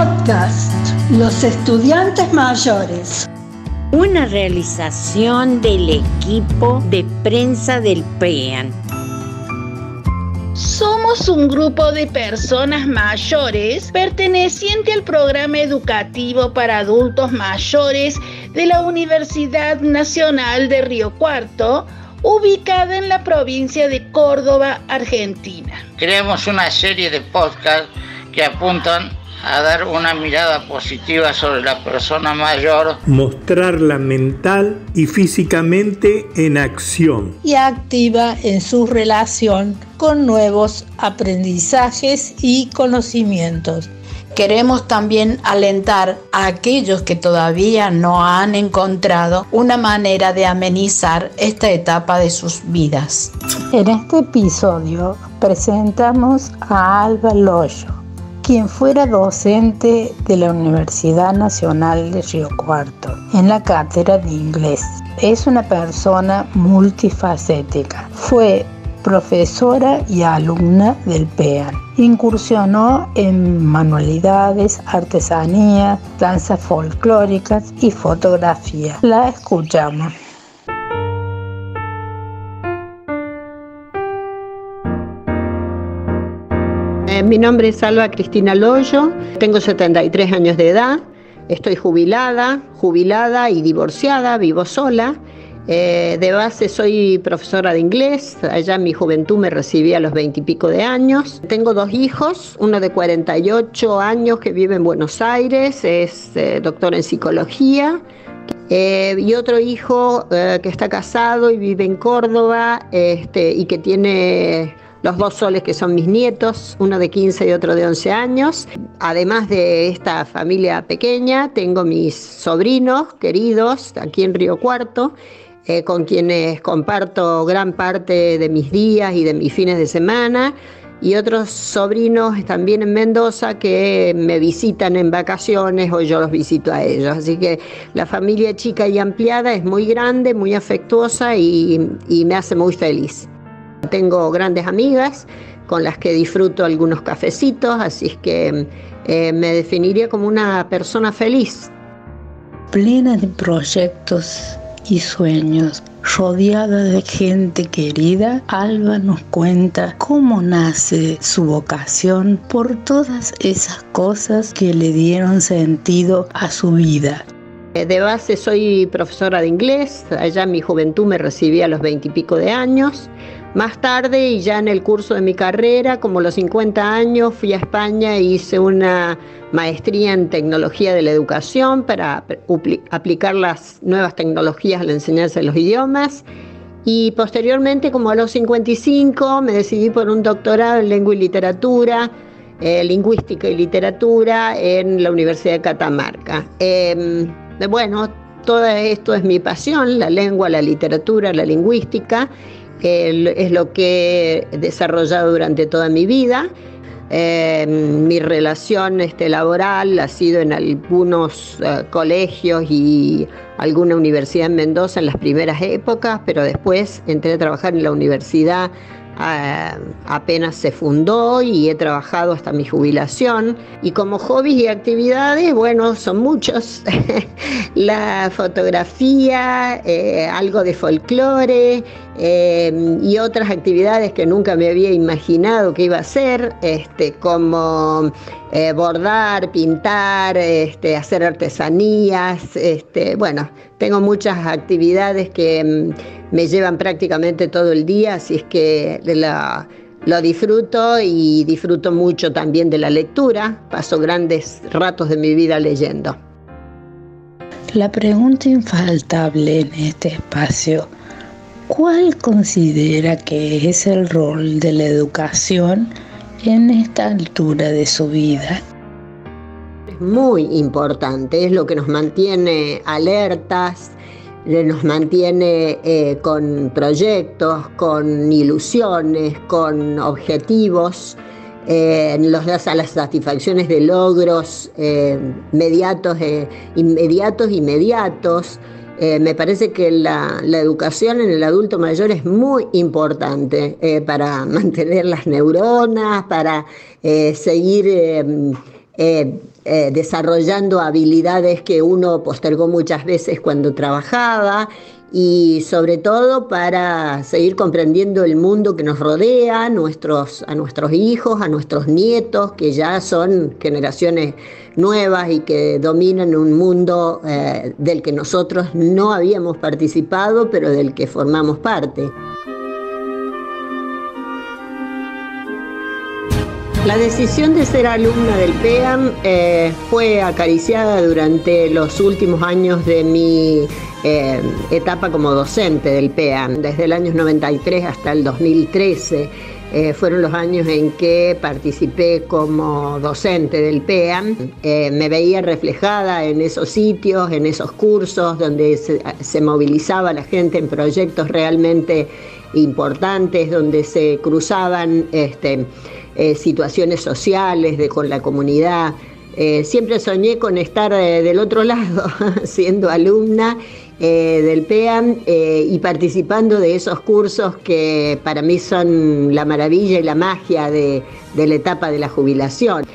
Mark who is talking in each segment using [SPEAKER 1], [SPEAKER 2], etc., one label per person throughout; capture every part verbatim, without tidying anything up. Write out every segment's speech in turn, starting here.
[SPEAKER 1] Podcast Los Estudiantes Mayores.
[SPEAKER 2] Una realización del equipo de prensa del P E A N.
[SPEAKER 3] Somos un grupo de personas mayores perteneciente al programa educativo para adultos mayores de la Universidad Nacional de Río Cuarto, ubicada en la provincia de Córdoba, Argentina.
[SPEAKER 4] Creamos una serie de podcasts que apuntan a dar una mirada positiva sobre la persona mayor,
[SPEAKER 5] mostrarla mental y físicamente en acción
[SPEAKER 1] y activa en su relación con nuevos aprendizajes y conocimientos.
[SPEAKER 6] Queremos también alentar a aquellos que todavía no han encontrado una manera de amenizar esta etapa de sus vidas.
[SPEAKER 1] En este episodio presentamos a Alba Loyo, quien fuera docente de la Universidad Nacional de Río Cuarto en la cátedra de inglés. Es una persona multifacética. Fue profesora y alumna del P E A N. Incursionó en manualidades, artesanías, danzas folclóricas y fotografía. La escuchamos.
[SPEAKER 7] Mi nombre es Alba Cristina Loyo, tengo setenta y tres años de edad, estoy jubilada, jubilada y divorciada, vivo sola. Eh, de base soy profesora de inglés, allá en mi juventud me recibí a los veintipico de años. Tengo dos hijos, uno de cuarenta y ocho años que vive en Buenos Aires, es eh, doctor en psicología. Eh, y otro hijo eh, que está casado y vive en Córdoba este, y que tiene los dos soles que son mis nietos, uno de quince y otro de once años. Además de esta familia pequeña, tengo mis sobrinos queridos aquí en Río Cuarto, eh, con quienes comparto gran parte de mis días y de mis fines de semana, y otros sobrinos también en Mendoza que me visitan en vacaciones o yo los visito a ellos. Así que la familia chica y ampliada es muy grande, muy afectuosa y, y me hace muy feliz. Tengo grandes amigas con las que disfruto algunos cafecitos, así es que eh, me definiría como una persona feliz.
[SPEAKER 1] Plena de proyectos y sueños, rodeada de gente querida, Alba nos cuenta cómo nace su vocación por todas esas cosas que le dieron sentido a su vida.
[SPEAKER 7] De base soy profesora de inglés, allá en mi juventud me recibí a los veintipico de años. Más tarde, y ya en el curso de mi carrera, como los cincuenta años, fui a España e hice una maestría en tecnología de la educación para aplicar las nuevas tecnologías a la enseñanza de los idiomas. Y posteriormente, como a los cincuenta y cinco, me decidí por un doctorado en lengua y literatura, eh, lingüística y literatura en la Universidad de Catamarca. Eh, bueno, todo esto es mi pasión, la lengua, la literatura, la lingüística. Eh, es lo que he desarrollado durante toda mi vida. Eh, mi relación este, laboral ha sido en algunos uh, colegios y alguna universidad en Mendoza en las primeras épocas, pero después entré a trabajar en la universidad uh, apenas se fundó y he trabajado hasta mi jubilación. Y como hobbies y actividades, bueno, son muchos. La fotografía, eh, algo de folclore, Eh, y otras actividades que nunca me había imaginado que iba a hacer, este, como eh, bordar, pintar, este, hacer artesanías. Este, bueno, tengo muchas actividades que mm, me llevan prácticamente todo el día, así es que la, lo disfruto y disfruto mucho también de la lectura. Paso grandes ratos de mi vida leyendo.
[SPEAKER 1] La pregunta infaltable en este espacio: ¿cuál considera que es el rol de la educación en esta altura de su vida?
[SPEAKER 7] Es muy importante, es lo que nos mantiene alertas, nos mantiene eh, con proyectos, con ilusiones, con objetivos, eh, nos da las satisfacciones de logros eh, mediatos, eh, inmediatos, inmediatos. Eh, me parece que la, la educación en el adulto mayor es muy importante eh, para mantener las neuronas, para eh, seguir eh, eh, eh, desarrollando habilidades que uno postergó muchas veces cuando trabajaba, y sobre todo para seguir comprendiendo el mundo que nos rodea, nuestros, a nuestros hijos, a nuestros nietos, que ya son generaciones nuevas y que dominan un mundo eh, del que nosotros no habíamos participado, pero del que formamos parte. La decisión de ser alumna del P E A M eh, fue acariciada durante los últimos años de mi eh, etapa como docente del P E A M. Desde el año noventa y tres hasta el dos mil trece eh, fueron los años en que participé como docente del P E A M. Eh, me veía reflejada en esos sitios, en esos cursos donde se, se movilizaba la gente en proyectos realmente importantes, donde se cruzaban este, Eh, situaciones sociales de, con la comunidad. Eh, siempre soñé con estar eh, del otro lado, siendo alumna eh, del P E A M eh, y participando de esos cursos que para mí son la maravilla y la magia de, de la etapa de la jubilación.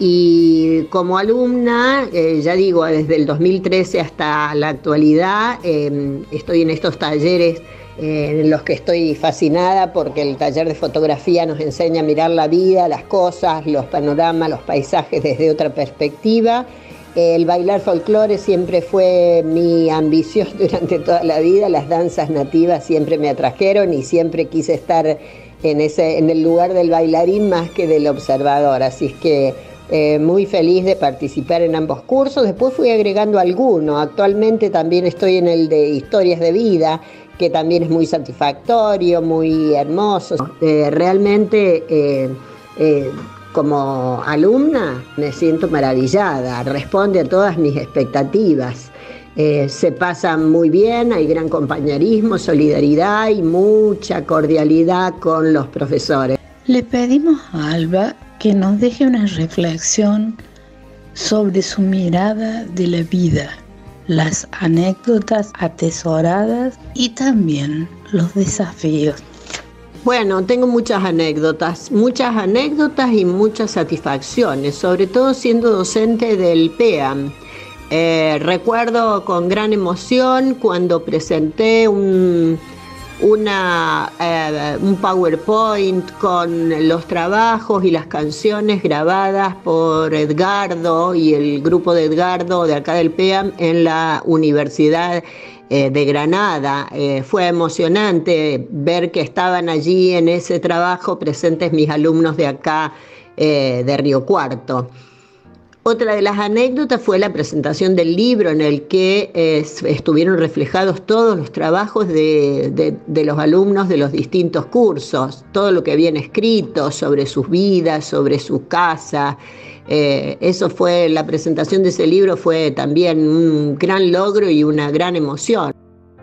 [SPEAKER 7] Y como alumna, eh, ya digo, desde el dos mil trece hasta la actualidad, eh, estoy en estos talleres Eh, en los que estoy fascinada, porque el taller de fotografía nos enseña a mirar la vida, las cosas, los panoramas, los paisajes desde otra perspectiva. Eh, el bailar folclore siempre fue mi ambición durante toda la vida, las danzas nativas siempre me atrajeron y siempre quise estar en, ese, en el lugar del bailarín más que del observador, así es que Eh, muy feliz de participar en ambos cursos. Después fui agregando alguno. Actualmente también estoy en el de historias de vida, que también es muy satisfactorio, muy hermoso. Eh, realmente eh, eh, como alumna me siento maravillada, responde a todas mis expectativas. Eh, se pasa muy bien, hay gran compañerismo, solidaridad y mucha cordialidad con los profesores.
[SPEAKER 1] Le pedimos a Alba que nos deje una reflexión sobre su mirada de la vida, las anécdotas atesoradas y también los desafíos.
[SPEAKER 7] Bueno, tengo muchas anécdotas, muchas anécdotas y muchas satisfacciones, sobre todo siendo docente del P E A M. Eh, recuerdo con gran emoción cuando presenté un... Una, eh, un PowerPoint con los trabajos y las canciones grabadas por Edgardo y el grupo de Edgardo de acá del P E A M en la Universidad eh, de Granada. Eh, fue emocionante ver que estaban allí en ese trabajo presentes mis alumnos de acá eh, de Río Cuarto. Otra de las anécdotas fue la presentación del libro en el que eh, estuvieron reflejados todos los trabajos de, de, de los alumnos de los distintos cursos, todo lo que habían escrito sobre sus vidas, sobre su casa. Eh, eso fue, la presentación de ese libro fue también un gran logro y una gran emoción.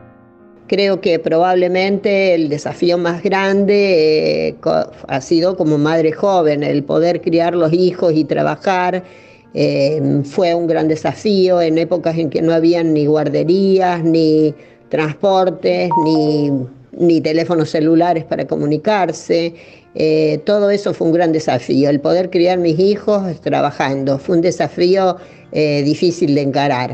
[SPEAKER 7] Creo que probablemente el desafío más grande eh, ha sido como madre joven, el poder criar los hijos y trabajar. Eh, fue un gran desafío en épocas en que no habían ni guarderías, ni transportes, ni, ni teléfonos celulares para comunicarse. Eh, todo eso fue un gran desafío. El poder criar mis hijos trabajando fue un desafío eh, difícil de encarar.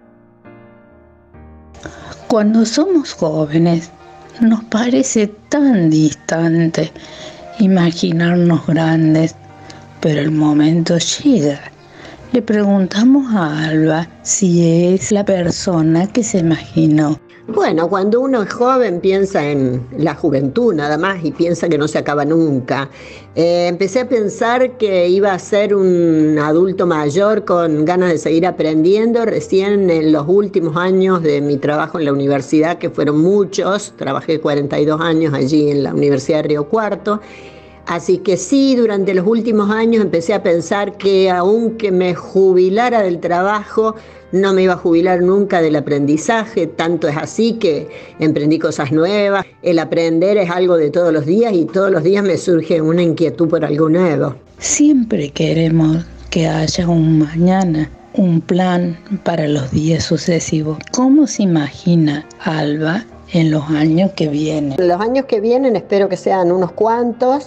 [SPEAKER 1] Cuando somos jóvenes, nos parece tan distante imaginarnos grandes, pero el momento llega. Le preguntamos a Alba si es la persona que se imaginó.
[SPEAKER 7] Bueno, cuando uno es joven piensa en la juventud nada más y piensa que no se acaba nunca. Eh, empecé a pensar que iba a ser un adulto mayor con ganas de seguir aprendiendo recién en los últimos años de mi trabajo en la universidad, que fueron muchos. Trabajé cuarenta y dos años allí en la Universidad de Río Cuarto. Así que sí, durante los últimos años empecé a pensar que aunque me jubilara del trabajo, no me iba a jubilar nunca del aprendizaje. Tanto es así que emprendí cosas nuevas. El aprender es algo de todos los días y todos los días me surge una inquietud por algo nuevo.
[SPEAKER 1] Siempre queremos que haya un mañana, un plan para los días sucesivos. ¿Cómo se imagina Alba en los años que vienen?
[SPEAKER 7] En los años que vienen espero que sean unos cuantos.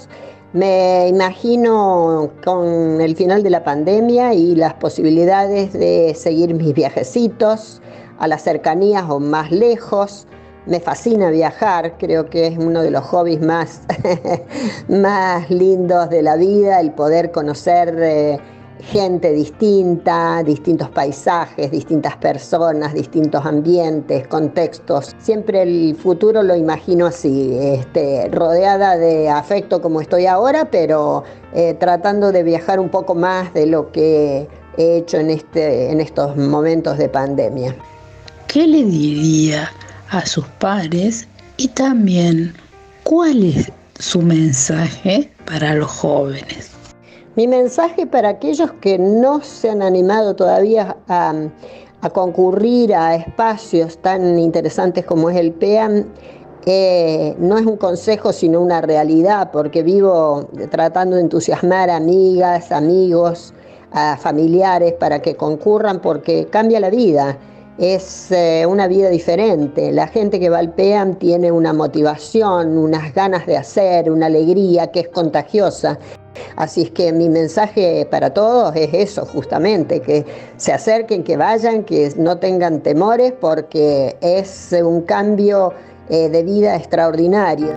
[SPEAKER 7] Me imagino con el final de la pandemia y las posibilidades de seguir mis viajecitos a las cercanías o más lejos. Me fascina viajar, creo que es uno de los hobbies más, más lindos de la vida, el poder conocer eh, gente distinta, distintos paisajes, distintas personas, distintos ambientes, contextos. Siempre el futuro lo imagino así, este, rodeada de afecto como estoy ahora, pero eh, tratando de viajar un poco más de lo que he hecho en, este, en estos momentos de pandemia.
[SPEAKER 1] ¿Qué le diría a sus padres y también cuál es su mensaje para los jóvenes?
[SPEAKER 7] Mi mensaje para aquellos que no se han animado todavía a, a concurrir a espacios tan interesantes como es el P E A M, eh, no es un consejo sino una realidad, porque vivo tratando de entusiasmar a amigas, amigos, a familiares para que concurran, porque cambia la vida. Es eh, una vida diferente. La gente que va al P E A M tiene una motivación, unas ganas de hacer, una alegría que es contagiosa. Así es que mi mensaje para todos es eso, justamente, que se acerquen, que vayan, que no tengan temores, porque es un cambio eh, de vida extraordinario.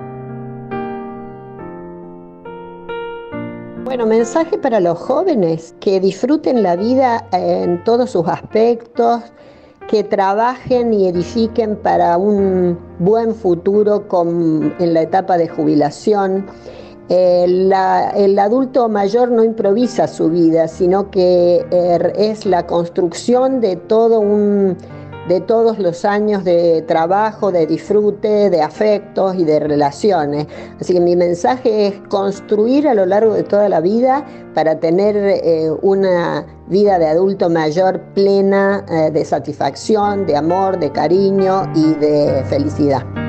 [SPEAKER 7] Bueno, mensaje para los jóvenes, que disfruten la vida en todos sus aspectos, que trabajen y edifiquen para un buen futuro con, en la etapa de jubilación. Eh, la, el adulto mayor no improvisa su vida, sino que eh, es la construcción de, todo un, de todos los años de trabajo, de disfrute, de afectos y de relaciones. Así que mi mensaje es construir a lo largo de toda la vida para tener eh, una vida de adulto mayor plena eh, de satisfacción, de amor, de cariño y de felicidad.